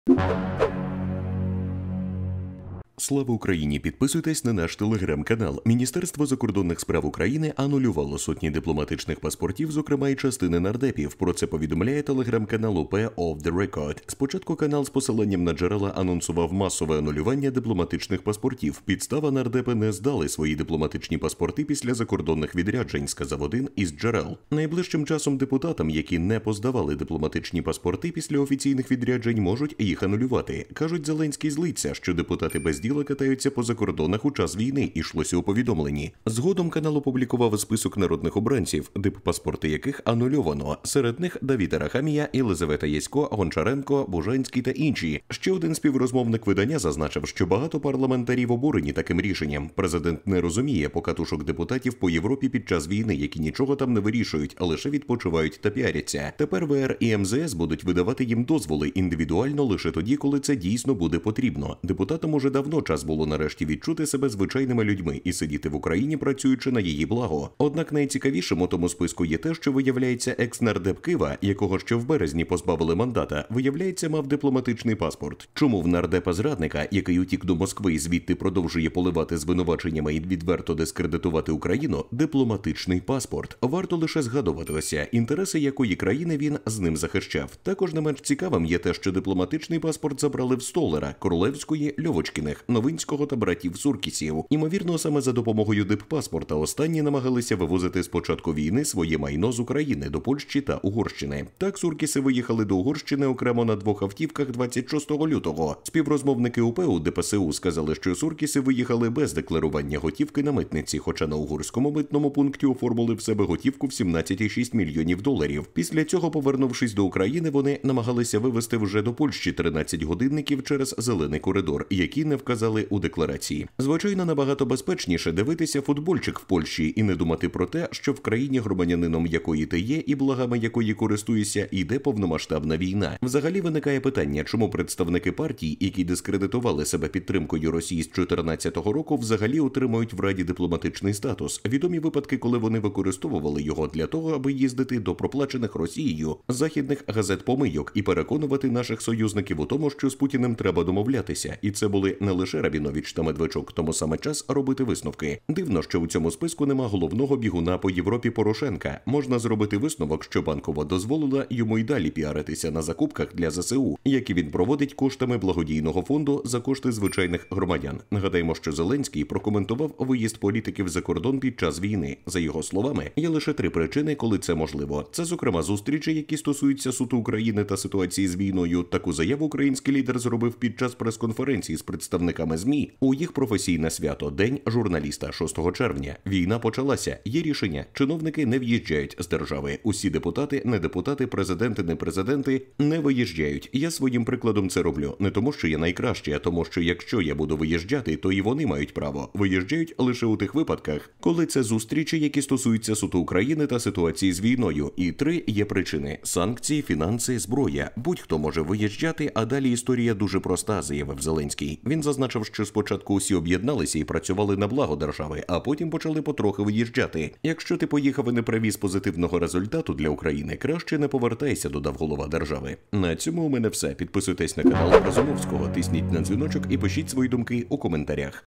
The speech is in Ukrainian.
Слава Україні! Підписуйтесь на наш телеграм-канал. Міністерство закордонних справ України анулювало сотні дипломатичних паспортів, зокрема й частини нардепів. Про це повідомляє телеграм-канал УП Off the Record. Спочатку канал з посиланням на джерела анонсував масове анулювання дипломатичних паспортів. Підстава: нардепи не здали свої дипломатичні паспорти після закордонних відряджень, сказав один із джерел. Найближчим часом депутатам, які не поздавали дипломатичні паспорти після офіційних відряджень, можуть їх анулювати. Кажуть, Зеленський злиться, що депутати без діла катаються по закордонах у час війни, йшлося у повідомленні. Згодом канал опублікував список народних обранців, диппаспорти яких анульовано. Серед них Давид Арахамія, Єлизавета Ясько, Гончаренко, Бужанський та інші. Ще один співрозмовник видання зазначив, що багато парламентарів обурені таким рішенням. Президент не розуміє покатушок депутатів по Європі під час війни, які нічого там не вирішують, а лише відпочивають та піаряться. Тепер ВР і МЗС будуть видавати їм дозволи індивідуально лише тоді, коли це дійсно буде потрібно. Депутатам уже давно час було нарешті відчути себе звичайними людьми і сидіти в Україні, працюючи на її благо. Однак найцікавішим у тому списку є те, що, виявляється, екс-нардеп Кива, якого ще в березні позбавили мандата, виявляється, мав дипломатичний паспорт. Чому в нардепа-зрадника, який утік до Москви і звідти продовжує поливати звинуваченнями і відверто дискредитувати Україну, дипломатичний паспорт? Варто лише згадуватися, інтереси якої країни він з ним захищав. Також не менш цікавим є те, що дипломатичний паспорт забрали в Столера, Королевської, Льовочкіних, Новинського та братів Суркісів. Імовірно, саме за допомогою диппаспорта останні намагалися вивозити з початку війни своє майно з України до Польщі та Угорщини. Так, Суркіси виїхали до Угорщини окремо на двох автівках 26 лютого. Співрозмовники УП у ДПСУ сказали, що Суркіси виїхали без декларування готівки на митниці, хоча на угорському митному пункті оформили в себе готівку в 17,6 мільйонів доларів. Після цього, повернувшись до України, вони намагалися вивезти вже до Польщі 13 годинників через зелений коридор, які не вказали у декларації. Звичайно, набагато безпечніше дивитися футбольчик в Польщі і не думати про те, що в країні, громадянином якої ти є і благами якої користуєшся, йде повномасштабна війна. Взагалі виникає питання, чому представники партій, які дискредитували себе підтримкою Росії з 2014 року, взагалі отримують в Раді дипломатичний статус. Відомі випадки, коли вони використовували його для того, аби їздити до проплачених Росією західних газет-помийок і переконувати наших союзників у тому, що з Путіним треба домовлятися. І це були не лише Рабінович та Медведчук, тому саме час робити висновки. Дивно, що у цьому списку нема головного бігуна по Європі Порошенка. Можна зробити висновок, що Банкова дозволила йому й далі піаритися на закупках для ЗСУ, які він проводить коштами благодійного фонду за кошти звичайних громадян. Нагадаємо, що Зеленський прокоментував виїзд політиків за кордон під час війни. За його словами, є лише три причини, коли це можливо. Це, зокрема, зустрічі, які стосуються суто України та ситуації з війною. Таку заяву український лідер зробив під час прес-конференції з представниками ЗМІ у їх професійне свято – День журналіста 6 червня. Війна почалася. Є рішення. Чиновники не в'їжджають з держави. Усі депутати, не депутати, президенти, не президенти не виїжджають. Я своїм прикладом це роблю. Не тому, що я найкращий, а тому, що якщо я буду виїжджати, то і вони мають право. Виїжджають лише у тих випадках, коли це зустрічі, які стосуються суто України та ситуації з війною. І три є причини – санкції, фінанси, зброя. Будь-хто може виїжджати, а далі історія дуже проста, заявив Зеленський. Він зазначив, що спочатку усі об'єдналися і працювали на благо держави, а потім почали потрохи виїжджати. Якщо ти поїхав і не привіз позитивного результату для України, краще не повертайся, додав голова держави. На цьому у мене все. Підписуйтесь на канал Розумовського, тисніть на дзвіночок і пишіть свої думки у коментарях.